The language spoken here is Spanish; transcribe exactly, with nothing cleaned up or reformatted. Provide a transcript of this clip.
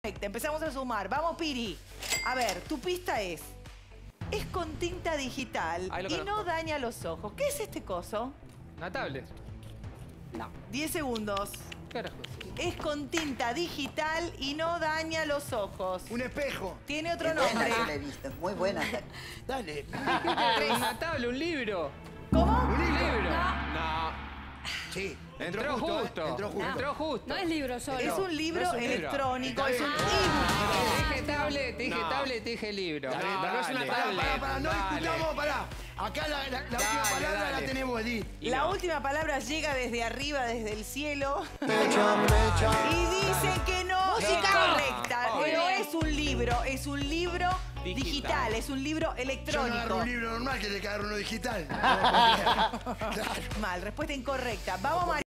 Empezamos a sumar. Vamos, Piri. A ver, tu pista es... Es con tinta digital Ahí lo y no conozco. daña los ojos. ¿Qué es este coso? Una tablet. No. diez segundos. Carajo. Es con tinta digital y no daña los ojos. Un espejo. Tiene otro Es buena, nombre. yo la he visto, es muy buena. Dale. Una tablet, un libro. ¿Cómo? Un libro. No. Sí. Entró justo, justo. ¿eh? Entró justo. Entró justo. No es libro solo. Es un libro No es un libro. electrónico, es un Está ebook. Dije tablet, dije No. tablet, dije libro. Dale, No, no es una dale. Pará, tablet. pará, pará, no Dale. discutamos, pará. Acá la, la- la última Dale, palabra dale. la tenemos, Edith. Y La no. última palabra llega desde arriba, desde el cielo. Y dice que no, es correcta. Obvio. No es un libro, es un libro digital, Digital. es un libro Yo no agarro electrónico. un libro normal que te agarro uno digital. Mal, respuesta incorrecta. Vamos, María.